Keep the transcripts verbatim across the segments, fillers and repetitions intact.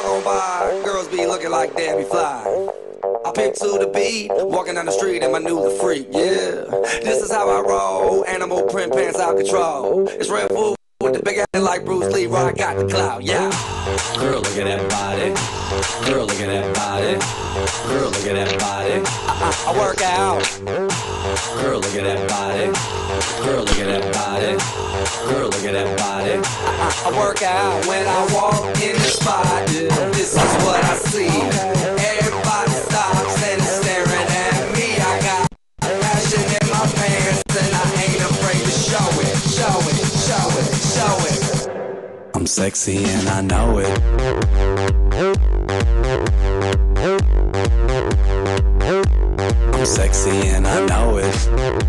on by, girls be looking like Debbie Fly. I pick to the beat, walking down the street and my new the freak, yeah. This is how I roll, animal print pants out control. It's Red Bull with the big head like Bruce Lee, I got the clout, yeah. Girl, look at that body. Girl, look at that body. Girl, look at that body. I, I, I work out. Girl, look at that body. Girl, look at that body. Girl, look at that body. I, I, I work out when I walk in the spot. This is what I see. Everybody stops and is staring at me. I got passion in my pants and I ain't afraid to show it, show it, show it, show it. I'm sexy and I know it. I'm sexy and I know it.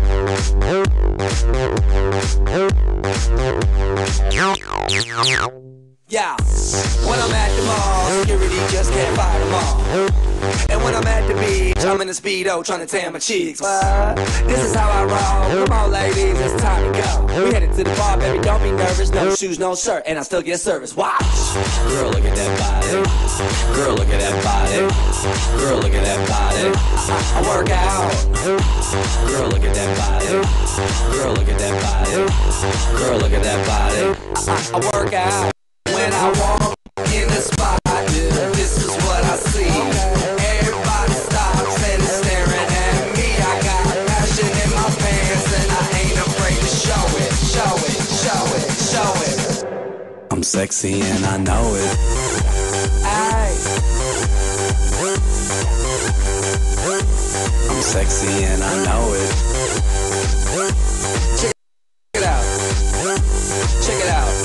Yeah, when I'm at the mall, security just can't fight them all. And when I'm at the beach, I'm in a Speedo trying to tan my cheeks. What? This is how I roll. Come on, ladies, it's time to go. We headed to the bar, baby, don't be nervous. No shoes, no shirt, and I still get service. Watch. Girl, look at that body. Girl, look at that body. Girl, look at that body. I, I work out. Girl, look at that body. Girl, look at that body. Girl, look at that body. I, I work out. When I walk in the spot, this is what I see. Everybody stops and is staring at me. I got passion in my pants and I ain't afraid to show it, show it, show it, show it. I'm sexy and I know it. Aye. I'm sexy and I know it. Check it out. Check it out.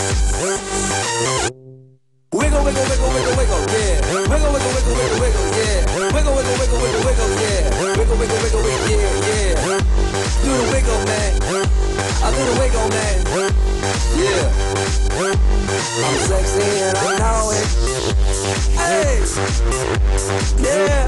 Wiggle, wiggle, wiggle, wiggle, wiggle, yeah. Wiggle, wiggle, wiggle, wiggle, wiggle, yeah. Wiggle, wiggle, wiggle, wiggle, wiggle, yeah. Wiggle, wiggle, wiggle, wiggle, yeah, yeah. Do the wiggle, man. I do the wiggle, man. Yeah. I'm sexy and I know it. Hey. Yeah.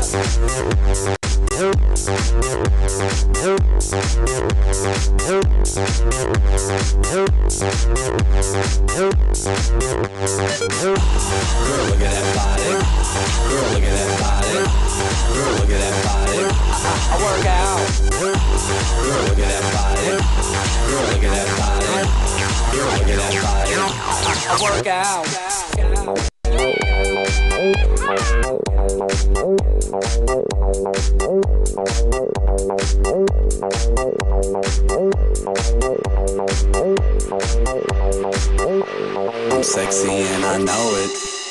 Girl, look at that body. Girl, look at that body. Girl, look at that body. I, I work out. Girl, look at that body. Girl, look at that body. Girl, look at that body. I, I work out. I'm sexy and I know it.